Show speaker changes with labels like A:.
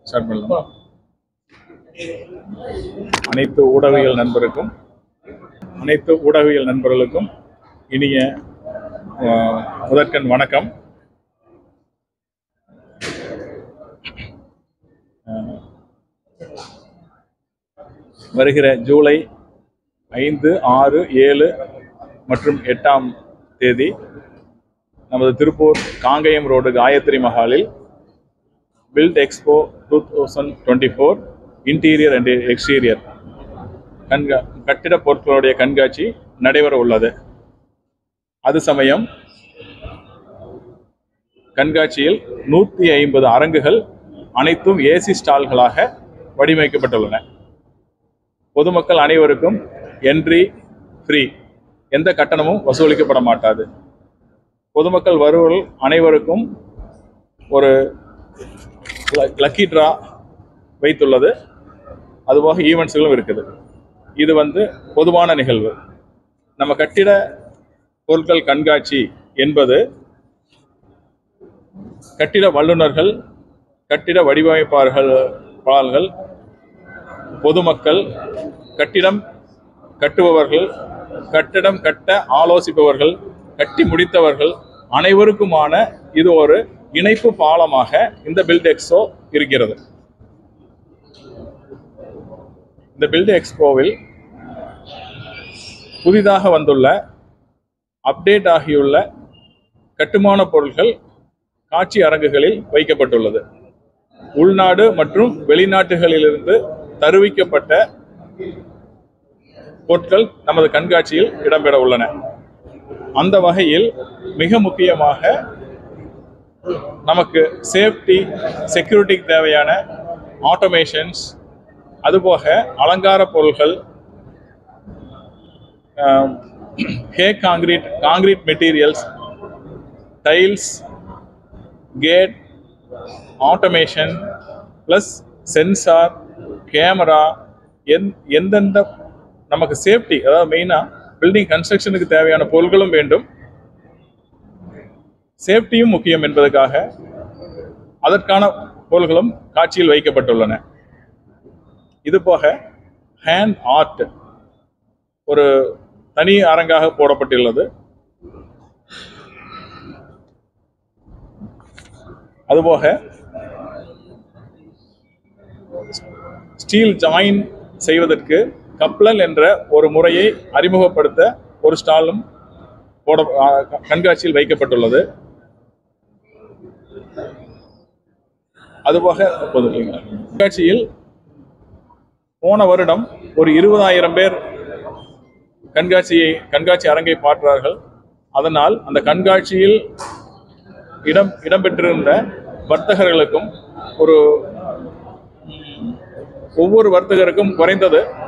A: Start பண்ணலாம். அனைத்து ஊடகவியல் நண்பர்களுக்கும் இனிய முதற்கண் வணக்கம். வருகிற ஜூலை 5, 6, 7 மற்றும் 8ஆம் தேதி நமது திருப்பூர் காங்கயம் ரோடு காயத்ரி மஹாலில் build expo 2024 interior and exterior கட்டிட பொருட்களுடைய கண்காட்சி நடைபெற உள்ளது. அது சமயம் கண்காட்சியில் 150 அரங்குகள் அனைத்தும் ஏசி ஸ்டால்களாக வடிவமைக்கப்பட்டுள்ளன. பொதுமக்கள் அனைவருக்கும் என்ட்ரி ஃப்ரீ, எந்த கட்டணமும் வசூலிக்கப்பட மாட்டாது. பொதுமக்கள் வருவர்கள் அனைவருக்கும் ஒரு லக்கி டிரா வைத்துள்ளது. அதுபோக ஈவெண்ட்ஸ்களும் இருக்குது. இது பொதுவான நிகழ்வு. நம்ம கட்டிட பொருட்கள் கண்காட்சி என்பது கட்டிட வல்லுநர்கள், கட்டிட வடிவமைப்பாளர்கள், பொதுமக்கள், கட்டிடம் கட்டுபவர்கள், கட்டிடம் கட்ட ஆலோசிப்பவர்கள், கட்டி முடித்தவர்கள் அனைவருக்குமான இது ஒரு இணைப்பு பாலமாக இந்த பில்ட் எக்ஸ்போ இருக்கிறது. இந்த பில்ட் எக்ஸ்போவில் புதிதாக வந்துள்ள அப்டேட் ஆகியுள்ள கட்டுமான பொருட்கள் காட்சி அரங்குகளில் வைக்கப்பட்டுள்ளது. உள்நாடு மற்றும் வெளிநாட்டுகளிலிருந்து தருவிக்கப்பட்ட பொருட்கள் நமது கண்காட்சியில் இடம்பெற உள்ளன. அந்த வகையில் மிக முக்கியமாக நமக்கு சேஃப்டி, செக்யூரிட்டிக்கு தேவையான ஆட்டோமேஷன்ஸ், அதுபோக அலங்கார பொருட்கள், concrete materials, tiles, gate, automation plus sensor, camera, எந்தெந்த நமக்கு சேஃப்டி, அதாவது மெயினாக பில்டிங் கன்ஸ்ட்ரக்ஷனுக்கு தேவையான பொருட்களும் வேண்டும், சேஃப்டியும் முக்கியம் என்பதற்காக அதற்கான பொருட்களும் காட்சியில் வைக்கப்பட்டுள்ளன. இது போக ஹேண்ட் ஆர்ட் ஒரு தனி அரங்காக போடப்பட்டுள்ளது. அதுபோக ஸ்டீல் ஜாயின் செய்வதற்கு கப்ளல் என்ற ஒரு முறையை அறிமுகப்படுத்த ஒரு ஸ்டாலும் கண்காட்சியில் வைக்கப்பட்டுள்ளது. அதுபோக கண்காட்சியில் போன வருடம் ஒரு 20,000 பேர் கண்காட்சி அரங்கை பார்க்கிறார்கள். அதனால் அந்த கண்காட்சியில் இடம்பெற்றிருந்த வர்த்தகர்களுக்கும் ஒவ்வொரு வர்த்தகருக்கும் குறைந்தது